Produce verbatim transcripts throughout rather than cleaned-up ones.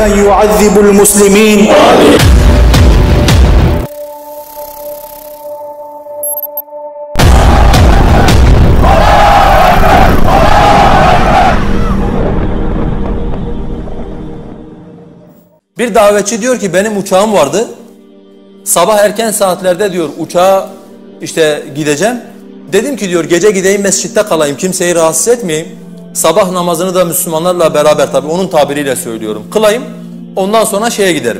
من يعذب المسلمين. Bir davetçi diyor ki benim uçağım vardı. Sabah erken saatlerde diyor uçağa işte gideceğim. Dedim ki diyor gece gideyim mescitte kalayım, kimseyi rahatsız etmeyeyim. Sabah namazını da Müslümanlarla beraber, tabii onun tabiriyle söylüyorum, kılayım. Ondan sonra şeye giderim.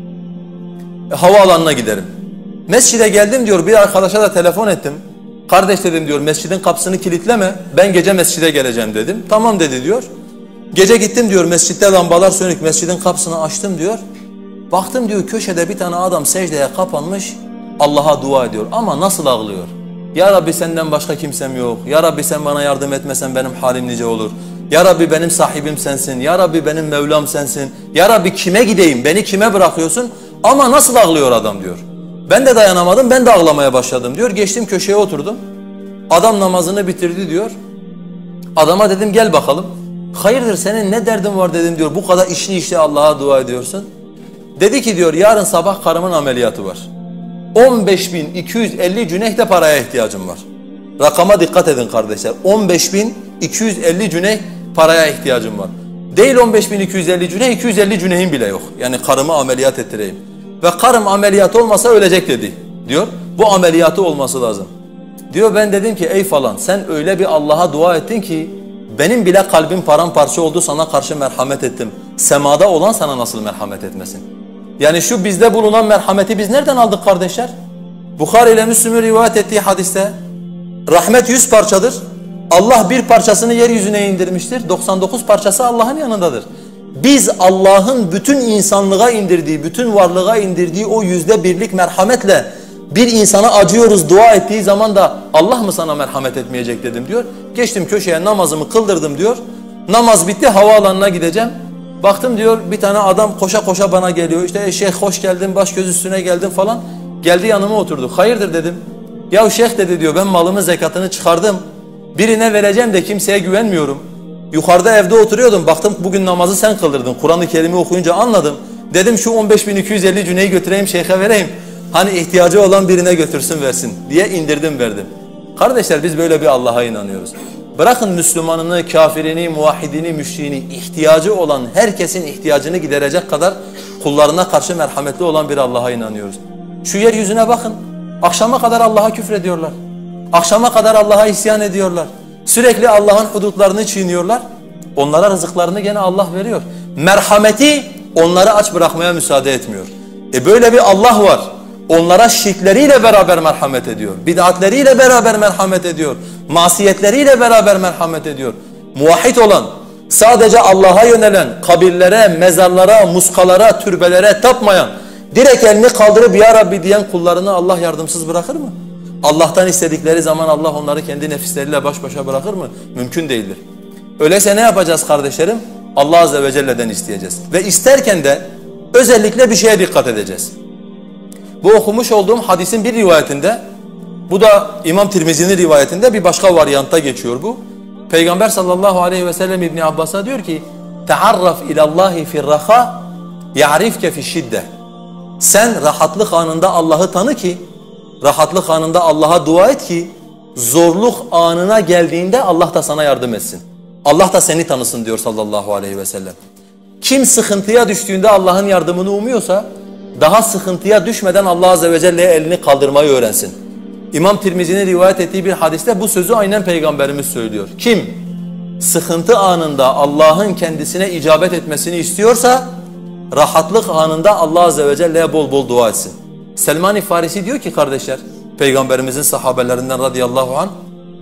E, havaalanına giderim. Mescide geldim diyor, bir arkadaşa da telefon ettim. Kardeş dedim diyor mescidin kapısını kilitleme, ben gece mescide geleceğim dedim. Tamam dedi diyor. Gece gittim diyor, mescitte lambalar sönük, mescidin kapısını açtım diyor. Baktım diyor köşede bir tane adam secdeye kapanmış, Allah'a dua ediyor ama nasıl ağlıyor. Ya Rabbi senden başka kimsem yok. Ya Rabbi sen bana yardım etmesen benim halim nice olur. Ya Rabbi benim sahibim sensin. Ya Rabbi benim Mevlam sensin. Ya Rabbi kime gideyim, beni kime bırakıyorsun? Ama nasıl ağlıyor adam diyor. Ben de dayanamadım, ben de ağlamaya başladım diyor. Geçtim köşeye oturdum. Adam namazını bitirdi diyor. Adama dedim gel bakalım. Hayırdır senin ne derdin var dedim diyor. Bu kadar işli işli Allah'a dua ediyorsun. Dedi ki diyor yarın sabah karımın ameliyatı var. on beş bin iki yüz elli cüneyh de paraya ihtiyacım var. Rakama dikkat edin kardeşler. on beş bin iki yüz elli cüneyh paraya ihtiyacım var. Değil on beş bin iki yüz elli cüneyh, iki yüz elli cüneyhim bile yok. Yani karımı ameliyat ettireyim. Ve karım ameliyat olmasa ölecek dedi diyor. Bu ameliyatı olması lazım. Diyor ben dedim ki ey falan sen öyle bir Allah'a dua ettin ki benim bile kalbim paramparça oldu, sana karşı merhamet ettim. Semada olan sana nasıl merhamet etmesin? Yani şu bizde bulunan merhameti biz nereden aldık kardeşler? Bukhari ile Müslim'in rivayet ettiği hadiste rahmet yüz parçadır. Allah bir parçasını yeryüzüne indirmiştir. doksan dokuz parçası Allah'ın yanındadır. Biz Allah'ın bütün insanlığa indirdiği, bütün varlığa indirdiği o yüzde birlik merhametle bir insana acıyoruz, dua ettiği zaman da Allah mı sana merhamet etmeyecek dedim diyor. Geçtim köşeye namazımı kıldırdım diyor. Namaz bitti, havaalanına gideceğim. Baktım diyor bir tane adam koşa koşa bana geliyor. İşte şeyh hoş geldin, baş göz üstüne geldin falan. Geldi yanıma oturdu. Hayırdır dedim. Ya şeyh dedi diyor ben malımın zekatını çıkardım. Birine vereceğim de kimseye güvenmiyorum. Yukarıda evde oturuyordum. Baktım bugün namazı sen kıldırdın. Kur'an-ı Kerim'i okuyunca anladım. Dedim şu on beş bin iki yüz elli cüneyi götüreyim şeyhe vereyim. Hani ihtiyacı olan birine götürsün versin diye indirdim verdim. Kardeşler biz böyle bir Allah'a inanıyoruz. Bırakın Müslümanını, kafirini, muvahhidini, müşriğini, ihtiyacı olan herkesin ihtiyacını giderecek kadar kullarına karşı merhametli olan bir Allah'a inanıyoruz. Şu yeryüzüne bakın. Akşama kadar Allah'a küfrediyorlar. Akşama kadar Allah'a isyan ediyorlar. Sürekli Allah'ın hudutlarını çiğniyorlar. Onlara rızıklarını gene Allah veriyor. Merhameti onları aç bırakmaya müsaade etmiyor. E böyle bir Allah var. Onlara şirkleriyle beraber merhamet ediyor. Bid'atleriyle beraber merhamet ediyor. Masiyetleriyle beraber merhamet ediyor. Muvahhid olan, sadece Allah'a yönelen, kabirlere, mezarlara, muskalara, türbelere tapmayan, direkt elini kaldırıp ya Rabbi diyen kullarını Allah yardımsız bırakır mı? Allah'tan istedikleri zaman Allah onları kendi nefisleriyle baş başa bırakır mı? Mümkün değildir. Öyleyse ne yapacağız kardeşlerim? Allah Azze ve Celle'den isteyeceğiz. Ve isterken de özellikle bir şeye dikkat edeceğiz. Bu okumuş olduğum hadisin bir rivayetinde, bu da İmam Tirmizi'nin rivayetinde bir başka varyantta geçiyor bu. Peygamber sallallahu aleyhi ve sellem İbn Abbas'a diyor ki: "Tearraf ilallahi fi'r-raha, ya'rifke fi'ş-şidde." Sen rahatlık anında Allah'ı tanı ki, rahatlık anında Allah'a dua et ki, zorluk anına geldiğinde Allah da sana yardım etsin. Allah da seni tanısın diyor sallallahu aleyhi ve sellem. Kim sıkıntıya düştüğünde Allah'ın yardımını umuyorsa, daha sıkıntıya düşmeden Allah Azze ve Celle'ye elini kaldırmayı öğrensin. İmam Tirmizi'nin rivayet ettiği bir hadiste bu sözü aynen Peygamberimiz söylüyor. Kim sıkıntı anında Allah'ın kendisine icabet etmesini istiyorsa, rahatlık anında Allah Azze ve Celle'ye bol bol dua etsin. Selman-i Farisi diyor ki kardeşler, Peygamberimizin sahabelerinden radıyallahu anh,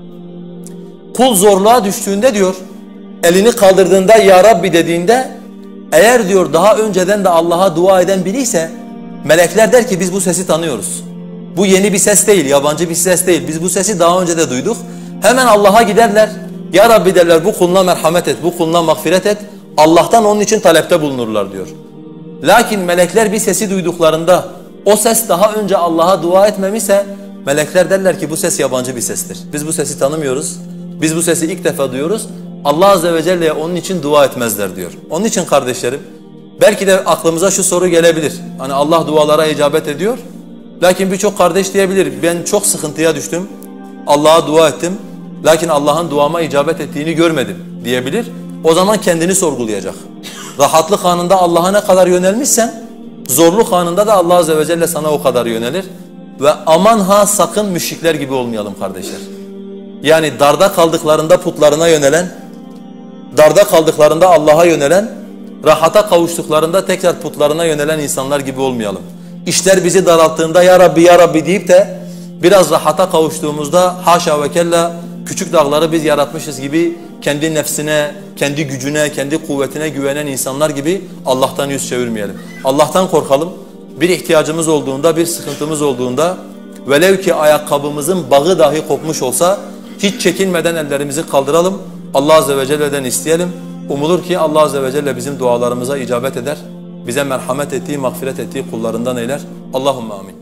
kul zorluğa düştüğünde diyor, elini kaldırdığında ya Rabbi dediğinde, eğer diyor daha önceden de Allah'a dua eden biri ise, melekler der ki biz bu sesi tanıyoruz. Bu yeni bir ses değil, yabancı bir ses değil. Biz bu sesi daha önce de duyduk. Hemen Allah'a giderler. Ya Rabbi derler bu kuluna merhamet et, bu kuluna mağfiret et. Allah'tan onun için talepte bulunurlar diyor. Lakin melekler bir sesi duyduklarında, o ses daha önce Allah'a dua etmemişse, melekler derler ki bu ses yabancı bir sestir. Biz bu sesi tanımıyoruz. Biz bu sesi ilk defa duyuyoruz. Allah Azze ve Celle'ye onun için dua etmezler diyor. Onun için kardeşlerim, Belki de aklımıza şu soru gelebilir. Hani Allah dualara icabet ediyor. Lakin birçok kardeş diyebilir, ben çok sıkıntıya düştüm. Allah'a dua ettim. Lakin Allah'ın duama icabet ettiğini görmedim diyebilir. O zaman kendini sorgulayacak. Rahatlık anında Allah'a ne kadar yönelmişsen, zorluk anında da Allah Azze ve Celle sana o kadar yönelir. Ve aman ha sakın müşrikler gibi olmayalım kardeşler. Yani darda kaldıklarında putlarına yönelen, darda kaldıklarında Allah'a yönelen, rahata kavuştuklarında tekrar putlarına yönelen insanlar gibi olmayalım. İşler bizi daralttığında ya Rabbi ya Rabbi deyip de biraz rahata kavuştuğumuzda haşa ve kella küçük dağları biz yaratmışız gibi kendi nefsine, kendi gücüne, kendi kuvvetine güvenen insanlar gibi Allah'tan yüz çevirmeyelim. Allah'tan korkalım. Bir ihtiyacımız olduğunda, bir sıkıntımız olduğunda velev ki ayakkabımızın bağı dahi kopmuş olsa hiç çekinmeden ellerimizi kaldıralım. Allah Azze ve Celle'den isteyelim. Umulur ki Allah Azze ve Celle bizim dualarımıza icabet eder. Bize merhamet ettiği, mağfiret ettiği kullarından eyler. Allahümme amin.